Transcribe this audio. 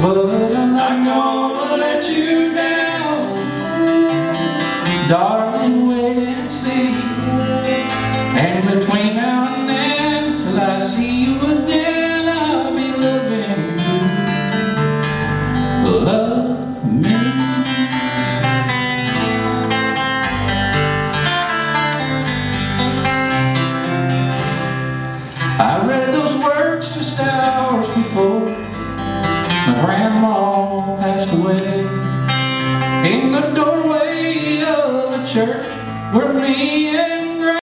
but I'm not gonna let you down. Darling, wait and see. And between now and then, till I see you again, I'll be loving you. Love me. I read those words just hours before my grandma passed away, in the doorway of a church where me and